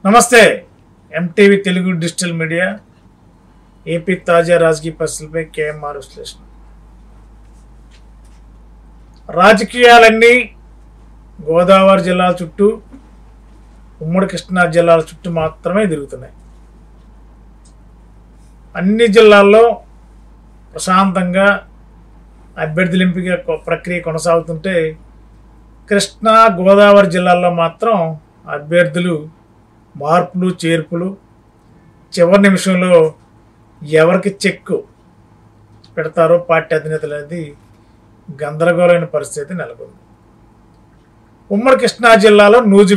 నమస్తే MTV Telugu digital media AP తాజా రాజకీయ పరిస్థితులపై కేఎంఆర్ విశ్లేషణ. రాజకీయాలన్నీ గోదావరి జిల్లాల చుట్టూ, ఉమ్మడి కృష్ణా జిల్లాల చుట్టూ మాత్రమే తిరుగుతున్నాయి. అన్ని జిల్లాల్లో ప్రశాంతంగా అభ్యర్థుల ఎంపిక ప్రక్రియ కొనసాగుతుంటే, కృష్ణా గోదావరి జిల్లాల్లో మాత్రం అభ్యర్థులు మార్పులు చేర్పులు, చివరి నిమిషంలో ఎవరికి చెక్కు పెడతారో పార్టీ అధినేతలు అనేది గందరగోళమైన పరిస్థితి నెలకొంది. ఉమ్మడి కృష్ణా జిల్లాలో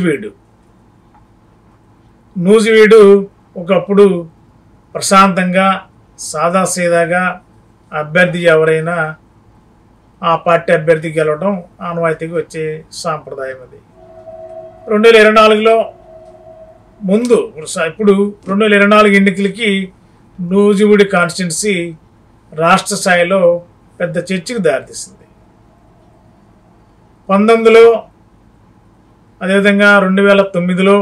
నూజివీడు ఒకప్పుడు ప్రశాంతంగా సాదాసీదాగా అభ్యర్థి ఎవరైనా ఆ పార్టీ అభ్యర్థి గెలవడం ఆనవాయితీగా వచ్చే సాంప్రదాయం. అది 2024లో ముందు ఇప్పుడు 2024 ఎన్నికలకి నూజివీడు కాన్స్టిట్యున్సీ రాష్ట్ర స్థాయిలో పెద్ద చర్చకు దారితీసింది. 19లో అదేవిధంగా 2009లో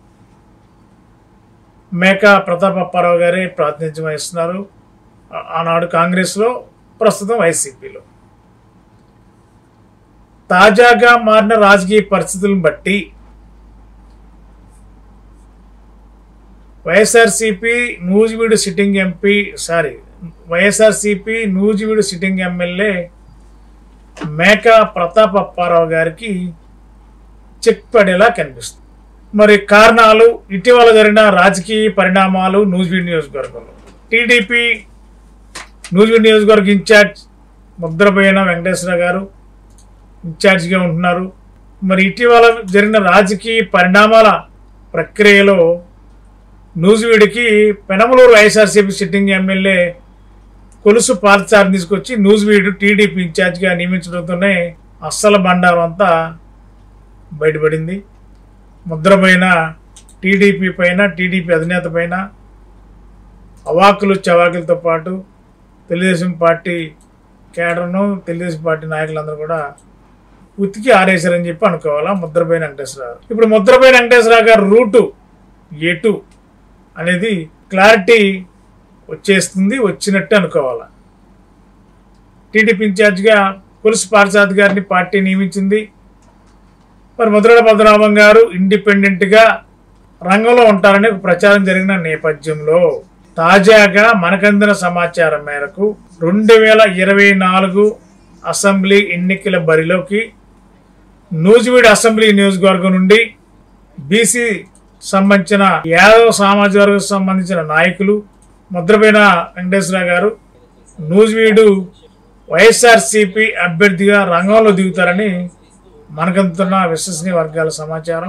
మేకా ప్రతాప్ అప్పారావు గారే ప్రాతినిధ్యం వహిస్తున్నారు. ఆనాడు కాంగ్రెస్లో, ప్రస్తుతం వైసీపీలో. తాజాగా మారిన రాజకీయ పరిస్థితులను బట్టి YSRCP Nuzvid sitting MLA Meka Pratap Apparao గారికి చెక్ పడేలా కనిపిస్తుంది. మరి కారణాలు, ఇటీవల జరిగిన రాజకీయ పరిణామాలు నూజివీడు నియోజకవర్గంలో. టీడీపీ నూజివీడు నియోజకవర్గ ఇన్ఛార్జ్ ముద్రబోయిన వెంకటేశ్వర గారు ఇన్ఛార్జిగా ఉంటున్నారు. మరి ఇటీవల జరిగిన రాజకీయ పరిణామాల ప్రక్రియలో నూజివీడికి Penamaluru YSRCP sitting MLA Kolusu పార్థసారథిని తీసుకొచ్చి నూజివీడు టీడీపీ ఇన్ఛార్జిగా నియమించడంతోనే అస్సలు బండారం అంతా బయటపడింది. ముద్రపోయిన టీడీపీ పైన, టీడీపీ అధినేత పైన అవాకులు చవాకులతో పాటు తెలుగుదేశం పార్టీ కేడర్ను, తెలుగుదేశం పార్టీ నాయకులందరూ కూడా ఉతికి ఆరేశారని చెప్పి అనుకోవాలా ముద్రపోయిన వెంకటేశ్వరరావు. ఇప్పుడు ముద్రపోయిన వెంకటేశ్వరరావు గారు రూటు ఎటు అనేది క్లారిటీ వచ్చినట్టు అనుకోవాలా. టీడీపీ ఇన్ఛార్జిగా కొలుసు పార్థసారథి గారిని పార్టీ నియమించింది. మరి ముద్రగడ పద్మనాభం గారు ఇండిపెండెంట్గా రంగంలో ఉంటారని ఒక ప్రచారం జరిగిన నేపథ్యంలో తాజాగా మనకందిన సమాచారం మేరకు 2024 అసెంబ్లీ ఎన్నికల బరిలోకి నూజివీడు అసెంబ్లీ నియోజకవర్గం నుండి బీసీ సంబంధించిన యాదవ సామాజిక వర్గం సంబంధించిన నాయకులు ముద్రపోయిన వెంకటేశ్వరరావు గారు నూజివీడు వైఎస్ఆర్సీపీ అభ్యర్థిగా రంగంలో దిగుతారని మనకందుతున్న విశ్వసనీయ వర్గాల సమాచారం.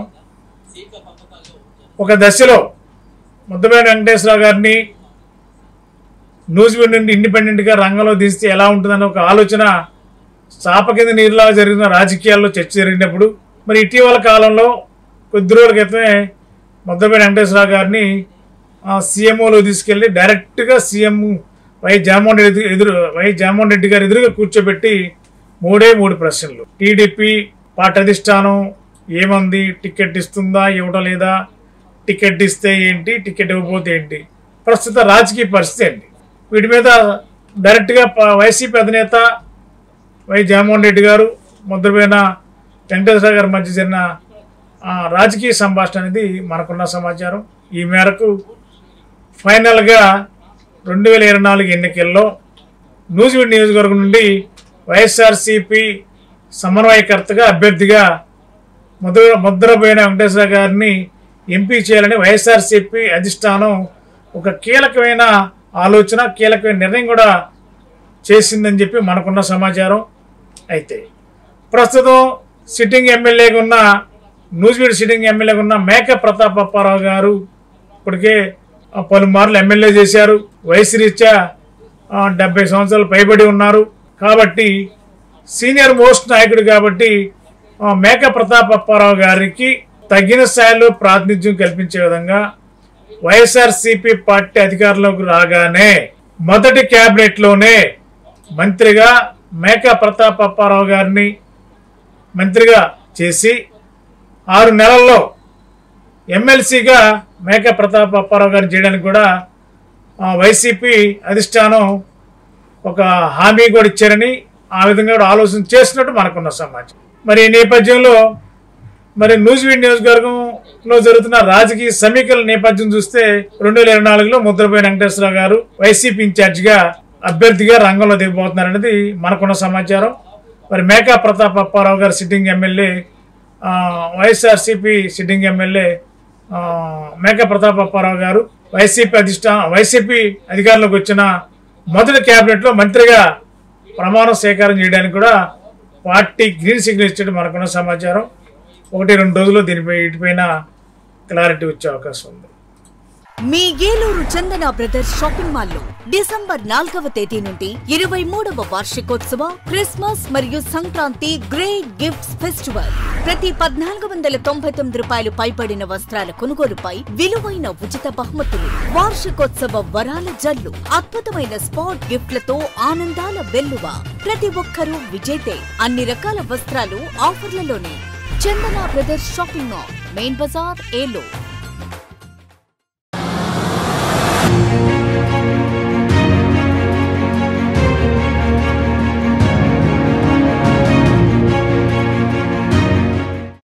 ఒక దశలో ముద్రపోయిన వెంకటేశ్వరరావు గారిని నూజివీడు నుండి ఇండిపెండెంట్గా రంగంలో దిస్తే ఎలా ఉంటుందన్న ఒక ఆలోచన చాప కింద నీరులాగా జరిగిన రాజకీయాల్లో చర్చ జరిగినప్పుడు, మరి ఇటీవల కాలంలో కొద్ది రోజుల క్రితమే ముద్రపోయిన వెంకటేశ్వరరావు గారిని సీఎంఓలో తీసుకెళ్లి డైరెక్ట్గా సీఎం వైఎస్ జగన్మోహన్ రెడ్డి గారు ఎదురుగా కూర్చోబెట్టి 3 ప్రశ్నలు. టీడీపీ పార్టీ అధిష్టానం ఏమంది, టికెట్ ఇస్తుందా, ఇవ్వడం లేదా, టికెట్ ఇస్తే ఏంటి, టికెట్ ఇవ్వకపోతే ఏంటి, ప్రస్తుత రాజకీయ పరిస్థితి ఏంటి, వీటి మీద డైరెక్ట్గా వైసీపీ అధినేత వైఎస్ జగన్మోహన్ రెడ్డి గారు, ముద్రపోయిన వెంకటేశ్వరరావు గారి మధ్య జరిగిన రాజకీయ సంభాషణ అనేది మనకున్న సమాచారం. ఈ మేరకు ఫైనల్గా 2024 ఎన్నికల్లో నూజివీడు నియోజకవర్గం నుండి వైఎస్ఆర్సీపీ సమన్వయకర్తగా అభ్యర్థిగా ముద్రపోయిన వెంకటేశ్వర గారిని ఎంపీ చేయాలని వైఎస్ఆర్సీపీ అధిష్టానం ఒక కీలకమైన ఆలోచన, కీలకమైన నిర్ణయం కూడా చేసిందని చెప్పి మనకున్న సమాచారం. అయితే ప్రస్తుతం నూజివీడు సిట్టింగ్ ఎమ్మెల్యేగా ఉన్న మేకా ప్రతాప్ అప్పారావు గారు ఇప్పటికే పలుమార్లు ఎమ్మెల్యే చేశారు. వయసు రీత్యా 70 సంవత్సరాలు పైబడి ఉన్నారు. కాబట్టి సీనియర్ మోస్ట్ నాయకుడు కాబట్టి మేకా ప్రతాప్ అప్పారావు గారికి తగిన స్థాయిలో ప్రాతినిధ్యం కల్పించే విధంగా వైఎస్ఆర్సీపీ పార్టీ అధికారంలోకి రాగానే మొదటి క్యాబినెట్లోనే మంత్రిగా మేకా ప్రతాప్ అప్పారావు గారిని మంత్రిగా చేసి 6 నెలల్లో ఎమ్మెల్సీగా మేక ప్రతాప్ అప్పారావు గారిని చేయడానికి కూడా వైసీపీ అధిష్టానం ఒక హామీ కూడా ఇచ్చారని, ఆ విధంగా కూడా ఆలోచన చేస్తున్నట్టు మనకున్న సమాచారం. మరి ఈ నేపథ్యంలో మరి నూజివీడు నియోజకవర్గంలో జరుగుతున్న రాజకీయ సమీకరణ నేపథ్యం చూస్తే 2024లో ముద్రపోయిన వెంకటేశ్వరరావు గారు వైసీపీ ఇన్ఛార్జిగా అభ్యర్థిగా రంగంలో దిగబోతున్నారనేది మనకున్న సమాచారం. మరి మేకా ప్రతాప్ అప్పారావు గారు sitting MLA, YSRCP sitting MLA Meka Pratap Apparao గారు వైసీపీ అధికారంలోకి వచ్చిన మొదటి క్యాబినెట్లో మంత్రిగా ప్రమాణ స్వీకారం చేయడానికి కూడా పార్టీ గ్రీన్ సిగ్నల్ ఇచ్చేట్టు మనకున్న సమాచారం. 1-2 రోజుల్లో వీటిపైన క్లారిటీ వచ్చే అవకాశం ఉంది. మీ Eluru Chandana brothers shopping mall లో డిసెంబర్ 4వ తేదీ నుండి 23వ వార్షికోత్సవ క్రిస్మస్ మరియు సంక్రాంతి గ్రేట్ గిఫ్ట్స్ ఫెస్టివల్. ప్రతి 1499 రూపాయలు పైబడిన వస్త్రాల కొనుగోలుపై విలువైన ఉచిత బహుమతులు, వార్షికోత్సవ వరాల జల్లు, అద్భుతమైన స్పాట్ గిఫ్ట్లతో ఆనందాల వెల్లువ. ప్రతి ఒక్కరూ విజేతే. అన్ని రకాల వస్త్రాలు ఆఫర్లలోనే. Chandana brothers shopping mall, main bazaar, Eluru.